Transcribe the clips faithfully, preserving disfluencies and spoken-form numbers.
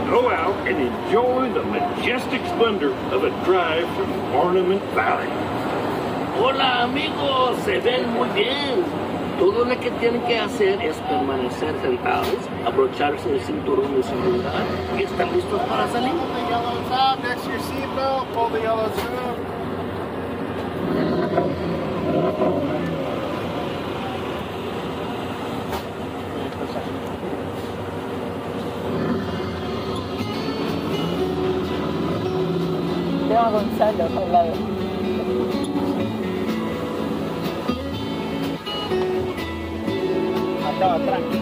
Go out and enjoy the majestic splendor of a drive through Ornament Valley. Hola amigos, se ven muy bien. Todo lo que tienen que hacer es permanecer sentados, abrocharse el cinturón de seguridad y estar listos para salir. Pull the yellow tab next to your seatbelt. Pull the yellow tab. Tengo a Gonzalo al lado. Estaba tranquilo.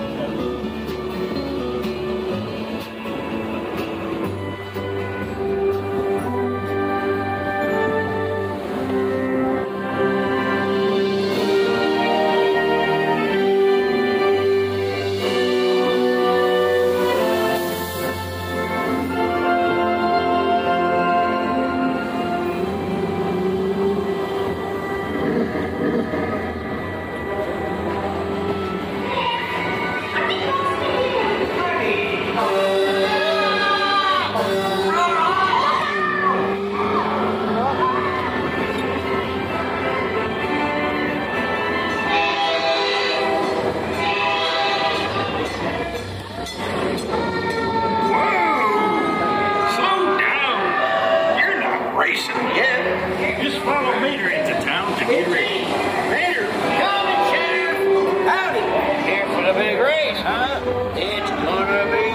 Just follow Mater into town to get ready. Mater, coming, Sheriff. Howdy. Here for the big race, huh? It's gonna be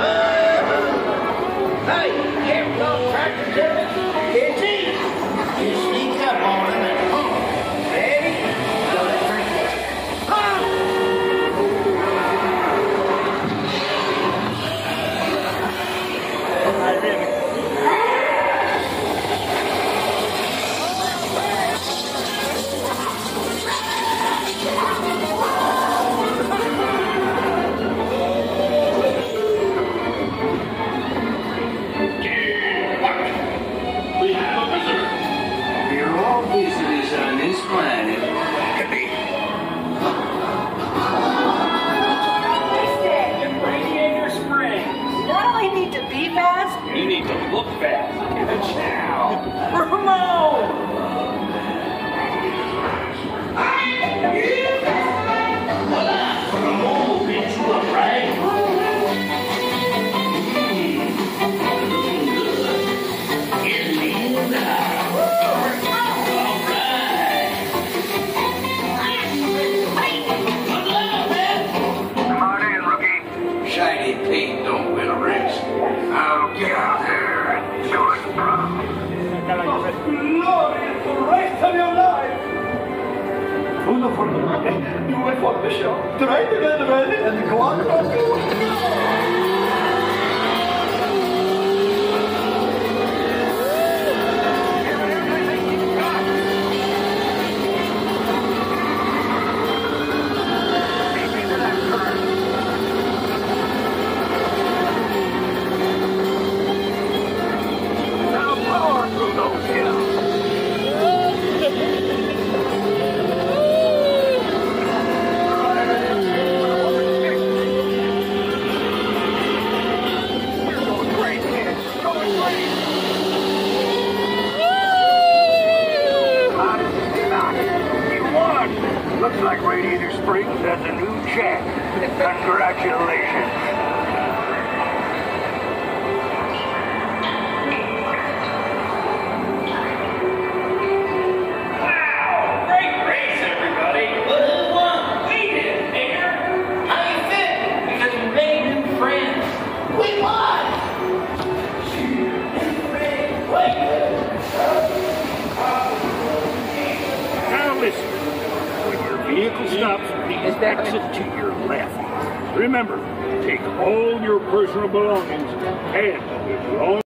fun. Hey, here we go, tractor tipping. It's easy. You sneak up on him and boom. Ready? Go to drink. I really. Visitors on this planet. In Radiator Springs. Not only need to be fast, You need to look fast. Get it now. Ramon! Ramon, bitch, you up, right? Shiny Pete don't win a race. Now get out there and enjoy the problem. Glorious race of your life! Uno for the money, due for the show. Try to get ready and go on. Looks like Radiator Springs has a new check. Congratulations. Vehicle stops at the exit to your left. Remember, take all your personal belongings and if you own